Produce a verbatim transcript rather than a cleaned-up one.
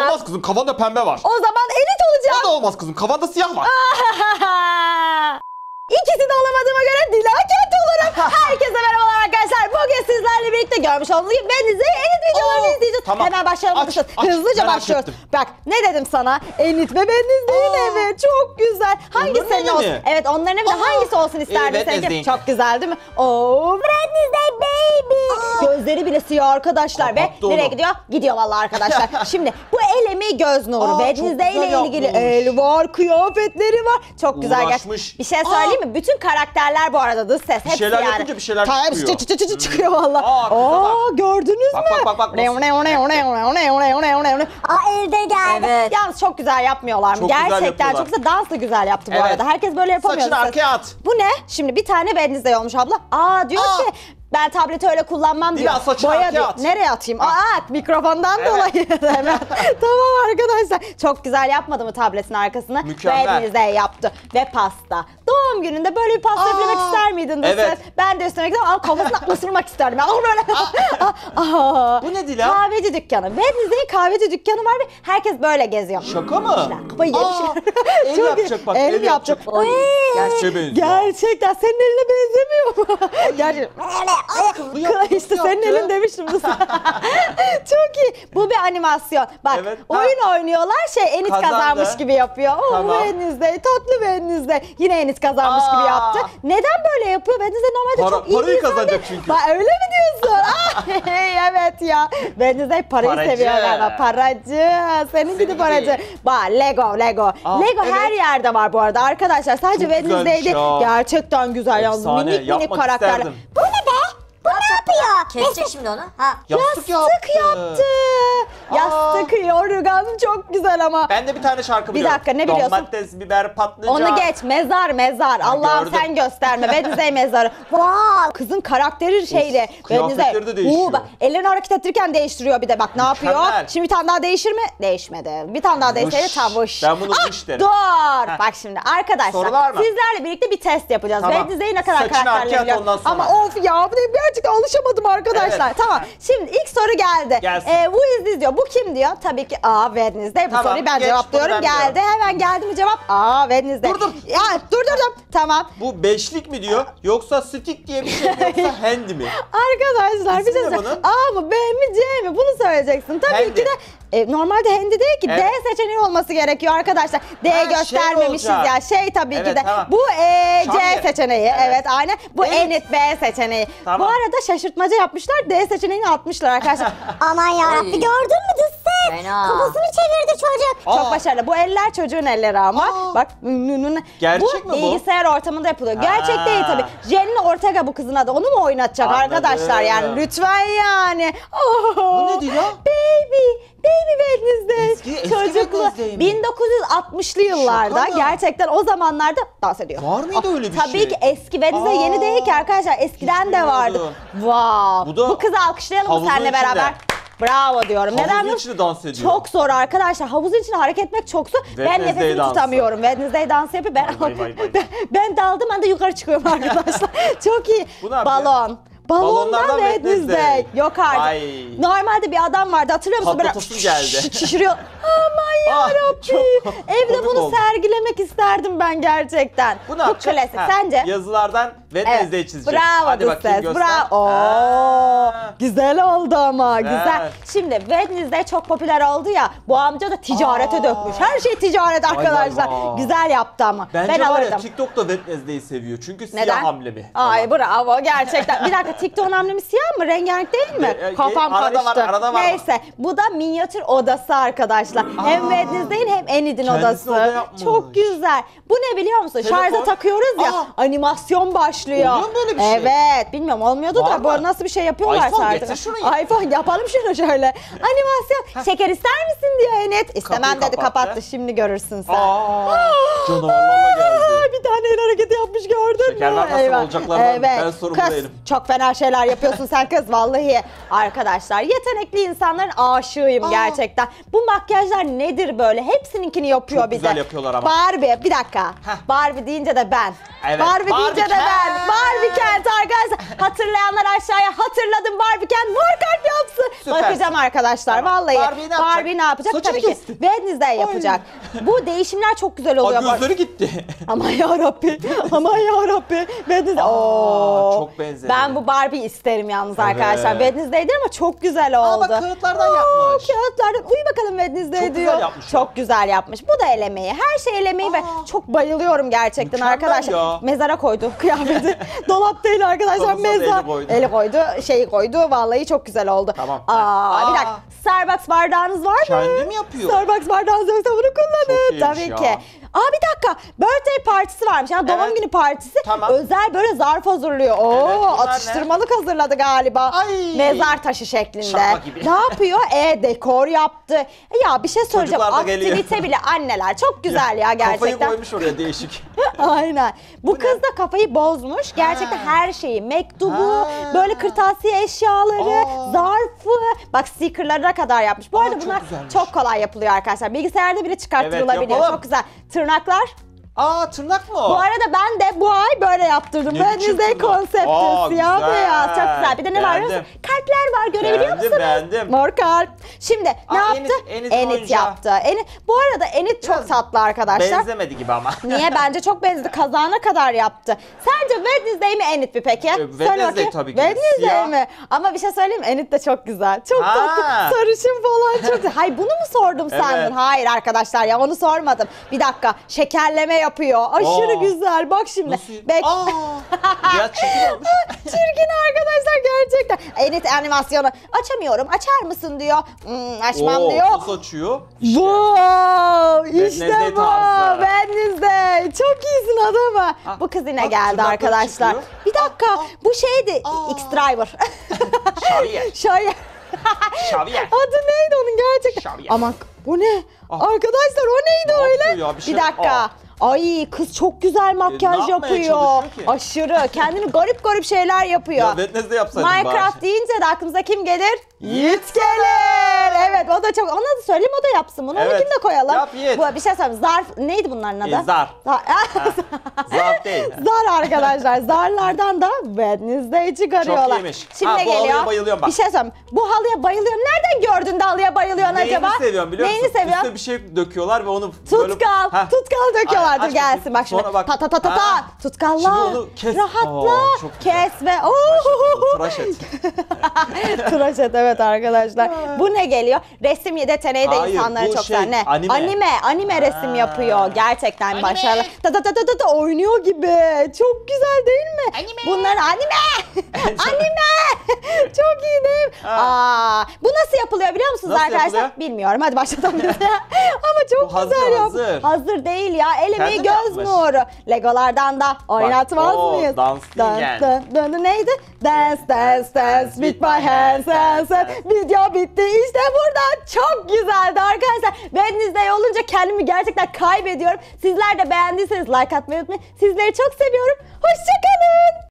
olacağım. Olmaz kızım, kafanda pembe var. O zaman elit olacağım. O da olmaz kızım, kafanda siyah var. İkisi de olamadığıma göre Dilakent olurum. Herkese merhabalar arkadaşlar. Bugün sizlerle birlikte görmüş olduğunuz gibi ben izleyi Enit videolarını Oo, izleyeceğiz. tamam. Hemen başlayalım. Aç, aç, Hızlıca merak başlıyoruz. ettim. Bak ne dedim sana? Enit ve ben izleyin evi. Çok güzel. Hangisi Onların senin evi olsun? mi? Evet onların evi de Aa, hangisi olsun isterdin evet, seninki? izleyin. Çok güzel değil mi? Oo, Wednesday baby. Gözleri bile siyah arkadaşlar ve Kapattı nereye onu. gidiyor? Gidiyor vallahi arkadaşlar. Şimdi bu el emeği göz nuru. Aa, çok Wednesday ile güzel ilgili yapmış. el var, kıyafetleri var. Çok güzel gerçekten. Uğraşmış. Bir şey söyleyeyim mi? Bütün karakterler bu arada dış ses. Hepsi şeyler yani. yapınca bir şeyler Ta- çıkıyor. Çıt çıt çıt çıt çıkıyor valla. Aa, kıza Aa, bak. gördünüz Bak, mü? bak, bak, bak, Ne nasıl- ne ne ne ne ne ne ne. Aa elde geldi. Evet. Yalnız çok güzel yapmıyorlar mı? Çok güzel Gerçekten yapıyorlar. çok güzel. Dans da güzel yaptı bu Evet. arada. Herkes böyle yapamıyor. Saçını dış ses. arkaya at. Bu ne? Şimdi bir tane Wednesday olmuş abla. Aa diyor Aa. ki ben tableti öyle kullanmam diyor. Dila, saçını Boya arkaya diyor. at. Nereye atayım? Aa at mikrofondan Evet. dolayı hemen. Tamam arkadaşlar. Çok güzel yapmadı mı tabletin arkasını? Mükemmel. Wednesday yaptı. Ve pasta. Doğum gününde böyle bir pasta Aa. üflemek ister miydin? dış Evet. ses? Ben de üstüne gidip al kafasına ısırmak isterdim. Al böyle. Aa. Bu ne Dila? Kahveci dükkanı. Wednesday'in kahveci dükkanı var ve herkes böyle geziyor. Şaka mı? Kafayı yemiş. Aa, el Çok yapacak iyi. bak, El, el yapacak. yapacak. Ay. Gerçeğe benziyor. Gerçekten senin eline benzemiyor mu? Gerçekten. Akıllı yaptı, işte nasıl senin yaptı? elin demiştim. Çok iyi. Bu bir animasyon. Bak Evet. oyun oynuyorlar şey Enit Kazandı. kazanmış gibi yapıyor. Oh Tamam. Wednesday tatlı Wednesday. Yine Enit kazanmış Aa. gibi yaptı. Neden böyle yapıyor? Wednesday normalde Para- çok iyi bir parayı insan kazanacak değil. çünkü. Bak öyle mi diyorsun? Ah, evet ya. Wednesday parayı Paracı. seviyor galiba. Paracı. Senin gibi Senin paracı. gibi. Bak Lego Lego. Aa, Lego evet. her yerde var bu arada arkadaşlar. Sadece Çok güzelmiş Wednesday'de ya. gerçekten güzel yalnız. Efsane, Minik minik yapmak karakterler. isterdim. Bu ne be? Bu ne yapıyor? Kesecek şimdi onu. Ha. Yastık, Yastık yaptı. Aa. Yastık yorgan çok güzel ama. Ben de bir tane şarkı Bir biliyorum. dakika, ne biliyorsun? Domates, biber, patlıcan. Onu geç mezar mezar. Allah'ım gördüm. sen gösterme. Wednesday mezarı. Wow. Kızın karakteri şeyle. kıyafetleri de değişiyor. Oo, bak, ellerini hareket ettirirken değiştiriyor bir de. Bak ne yapıyor? Mükemmel. Şimdi bir tane daha değişir mi? Değişmedi. Bir tane daha değiştirdi. Vış. Tam vış. Ben bunu Ah, vış derim. Dur. Heh. Bak şimdi arkadaşlar. Sorular mı? Sizlerle birlikte bir test yapacağız. Tamam. Wednesday'i ne kadar Saçını arkaya karakterle at, biliyor. ondan sonra. Ama of ya bu ne- gerçekten alışamadım arkadaşlar. Evet. Tamam. Şimdi ilk soru geldi. Gelsin. Ee, who is this diyor. Bu kim diyor? Tabii ki aa Wednesday. Bu Tamam, soruyu ben geç, cevaplıyorum. bunu ben Geldi. biliyorum. Hemen geldi mi cevap? Aa Wednesday. Dur, dur. Ya durdurdum. Tamam. Bu beşlik mi diyor, yoksa stick diye bir şey mi, yoksa hand mi? Arkadaşlar bir İsmi şey ne söyleyeyim. bunun? A mı B mi C mi? Bunu söyleyeceksin. Tabii Handy. ki de e, normalde handy değil ki Evet. D seçeneği olması gerekiyor arkadaşlar. D Ha, şey göstermemişiz olacak. ya. Şey tabii ki Evet, de. tamam. Bu e, C Şamye. seçeneği. Evet. Evet. aynen. Bu Evet. Enit B seçeneği. Tamam. Bu arada şaşırtmaca yapmışlar. D seçeneğini atmışlar arkadaşlar. Aman yarabbim Ay. gördün mü dış ses? Fena. Kafasını çevirdi çocuk. Aa. Çok başarılı. Bu eller çocuğun elleri ama. Aa. Bak. nü- nü- nü. Gerçek mi bu? bilgisayar ortamında yapılıyor. Gerçek Ha. değil tabii. Jenny Ortega bu kızın adı. Onu mu oynatacak Anladım. arkadaşlar yani? Lütfen yani. Oh. Bu ne diyor? Baby. Baby Wednesday. Eski- eski Çocuklu. Wednesday mi? bin dokuz yüz altmışlı yıllarda Şaka mı? gerçekten o zamanlarda dans ediyor. Var mıydı öyle bir Tabii şey? ki eski Wednesday yeni Aa. değil ki arkadaşlar. Eskiden Hiç de vardı. bilmiyordum. Wow. Bu da Bu kızı alkışlayalım mı havuzun seninle içinde. beraber? Bravo diyorum. Havuzun Neden biliyor içinde musun? dans ediyor. Çok zor arkadaşlar. Havuzun içinde hareket etmek çok zor. Ben Wednesday nefesimi dansı. tutamıyorum. Wednesday dansı yapıyor. Ben, Vay, vay, vay, vay. ben, ben daldım ben de yukarı çıkıyorum arkadaşlar. Çok iyi. Bu ne yapıyor? Balon. Balondan Balonlardan Wednesday. Wednesday. Yok artık. Vay. Normalde bir adam vardı hatırlıyor musun? Böyle Patlatasın geldi. şişiriyor. Aman Ah, yarabbim. çok Evde komik bunu oldu. sergilemek isterdim ben gerçekten. Bu ne yapacak? klasik. Ha, Sence? Yazılardan Wednesday çizecek. Bravo Hadi dış bakayım ses. göster. Bravo. Oo, Ha. güzel oldu ama Güzel. güzel. Şimdi Wednesday çok popüler oldu ya. Bu amca da ticarete Aa. dökmüş. Her şey ticaret vay arkadaşlar. vay. Güzel yaptı ama. Bence ben var ya alırdım. TikTok'ta Wednesday'i seviyor. Çünkü siyah Neden? hamlemi. Ay bravo gerçekten. Bir dakika TikTok'un hamlemi siyah mı? Rengarenk değil mi? E, e, Kafam arada var, karıştı. arada var. Neyse bu da minyatür odası arkadaşlar. Hem Wednesday'in hem Enid'in Kendisi odası. oda yapmış. Çok güzel. Bu ne biliyor musun? Telefon. Şarja takıyoruz ya. Aa. Animasyon başlıyor. Oluyor mu böyle bir şey? Evet. Bilmiyorum olmuyordu Var da bu mı? arada nasıl bir şey yapıyorlar iPhone şarjda. getir şunu ya. iPhone yapalım şunu şöyle. Animasyon. Şeker ister misin diyor Enid. İstemem Kapıyı dedi kapattı. kapattı. Şimdi görürsün sen. Aa, canavarlarla geldi. Bir tane el hareketi yapmış gördün mü? Şeker vermezsem Eyvah. olacaklardan ben sorumlu Kız, değilim. çok fena şeyler yapıyorsun sen kız vallahi. Arkadaşlar yetenekli insanların aşığıyım Aa. gerçekten. Bu makyajlar nedir böyle? Hepsininkini yapıyor Çok bir güzel de. yapıyorlar ama. Barbie bir dakika. Heh. Barbie deyince de ben. Evet, Barbie, Barbie deyince de Cat. ben. Barbie Kent arkadaşlar. Hatırlayanlar aşağıya hatırladım Barbie Kent. Mor kalp yapsın. Süpersin. Bakacağım arkadaşlar. Tamam. Vallahi Barbie ne yapacak? Barbie ne yapacak? Saçını Tabii ki kesti. Wednesday yapacak. Bu değişimler çok güzel Aa, oluyor. gözleri gitti. Aman yarabbi. Aman yarabbi. Wednesday. Aa, Oo. çok benzedi. Ben bu Barbie isterim yalnız Evet. arkadaşlar. Wednesday'dir ama çok güzel Aa, oldu. bak kağıtlardan Oo, yapmış. Kağıtlardan. Uyu bakalım Wednesday Çok diyor. güzel yapmış Çok güzel yapmış. Bu da elemeyi. Her şey elemeyi ve Aa. çok bayılıyorum gerçekten Mükemmel arkadaşlar. ya. Mezara koydu kıyafeti. Dolap değil arkadaşlar. Kafasına da Mezar. eli koydu. Eli koydu. Şeyi koydu. Vallahi çok güzel oldu. Tamam. Aa, Aa. bir dakika. Starbucks bardağınız var mı? Kendi mi yapıyor? Starbucks bardağınız yoksa bunu kullanın. Çok iyiymiş Tabii ya. ki. Aa bir dakika. Birthday partisi varmış. Yani doğum Evet. günü partisi. Tamam. Özel böyle zarf hazırlıyor. Oo, Evet, bunlar ne? atıştırmalık hazırladı galiba. Ay. Mezar taşı şeklinde. Şaka gibi. Ne yapıyor? E dekor yaptı. E, ya bir şey söyleyeceğim. Çocuklar da geliyor. Aktivite bile anneler. Çok güzel ya, Kafayı gerçekten. koymuş oraya değişik. Aynen. Bu, Bu kız ne? da kafayı bozmuş. Gerçekten Ha. her şeyi, mektubu, Ha. böyle kırtasiye eşyaları, Aa. zarfı, bak stickerlarına kadar yapmış. Bu Aa, arada çok bunlar güzelmiş. çok kolay yapılıyor arkadaşlar. Bilgisayarda bile çıkarttırılabiliyor. Evet, yapalım. Çok güzel. Tırnaklar. Aa, tırnak mı o? Bu arada ben de bu ay böyle yaptırdım. Ne Wednesday biçim tırnak? konsepti. Aa, Siyah güzel. beyaz. Çok güzel. Bir de ne var biliyor Beğendim. musun? Kalpler var. Görebiliyor Beğendim, musunuz? beğendim. Mor kalp. Şimdi ne Aa, yaptı? Enid- Enid'in oyuncağı. yaptı. Enid, bu arada Enid çok Biraz tatlı arkadaşlar. Benzemedi gibi ama. Niye? Bence çok benzedi. Kazağına kadar yaptı. Sence Wednesday mi Enid mi peki? Söyle Wednesday bakayım. tabii ki. Wednesday Siyah. mi? Ama bir şey söyleyeyim mi? Enid de çok güzel. Çok Ha. tatlı. Sarışın falan çok güzel. Hayır bunu mu sordum Evet. sandın? Hayır arkadaşlar ya onu sormadım. Bir dakika. Şekerleme yapıyor. Aşırı Aa. güzel. Bak şimdi. Nasıl? Bek- Aa, biraz çirkin olmuş. Çirkin arkadaşlar gerçekten. Enid animasyonu. Açamıyorum. Açar mısın diyor. Hmm, açmam Oo, diyor. sos açıyor. Wow! İşte Wednesday bu! tarzı. Wednesday! Çok iyisin adamı. Ah, Bu kız yine bak, geldi tırnakları arkadaşlar. çıkıyor. Bir dakika. Ah, ah. Bu şeydi. Aa. X-Driver. Xavier. Şöyle. Xavier. Adı neydi onun gerçekten? Xavier. Aman bu ne? Ah. Arkadaşlar o neydi Ne öyle? yapıyor ya? Bir şey- dakika. Aa. Ay kız çok güzel makyaj ne yapmaya yapıyor. çalışıyor ki? Aşırı. Kendini garip garip şeyler yapıyor. Ya Wednesday yapsaydın Minecraft bari. deyince de aklımıza kim gelir? Yiğit gelir. Evet o da çok. Ona da söyleyeyim o da yapsın bunu. Evet. Onunkini de koyalım. Yap Yiğit. Bu bir şey söyleyeyim. Zarf neydi bunların adı? E, zar. Zar, Zarf değil. Zar arkadaşlar. Zarlardan da Wednesday çıkarıyorlar. Çok iyiymiş. Şimdi Ha, bu geliyor. halıya bayılıyorum bak. Bir şey söyleyeyim. Bu halıya bayılıyorum. Nereden gördün de halıya bayılıyorsun Neyini acaba? seviyorum biliyor musun? Neyini seviyorsun? Üstüne bir şey döküyorlar ve onu böyle... Tutkal, Heh. tutkal döküyorlar. Ay, Dur aç gelsin bakayım. bak şimdi. Sonra bak. Ta ta ta ta ta. Ha. Tutkallar. Şimdi onu kes. Rahatla. Aa, çok güzel. Kes ve ooo. Tıraş et. Tıraş et evet arkadaşlar. Bu ne geliyor? Resim yeteneği de Hayır, insanları bu çok şey, sever. Ne? anime. Anime, anime resim Ha. yapıyor. Gerçekten Anime. başarılı. Ta ta ta ta ta ta oynuyor gibi. Çok güzel değil mi? Anime. Bunlar anime. Anime. Çok iyi değil mi? Ha. Aa, bu nasıl yapılıyor biliyor musunuz Nasıl arkadaşlar? yapılıyor? Bilmiyorum. Hadi başlatalım biz de. Ama çok Bu hazır, güzel yap. hazır. Hazır değil ya. El emeği Kendi göz yapmış. nuru. Legolardan da oynatmaz o mıyız? dans Dön, diyeceğim. dön, dön, dön, neydi? Dance, dance, dance with my hands, hands, hands. Video bitti. İşte burada çok güzeldi arkadaşlar. Wednesday olunca kendimi gerçekten kaybediyorum. Sizler de beğendiyseniz like atmayı unutmayın. Sizleri çok seviyorum. Hoşçakalın.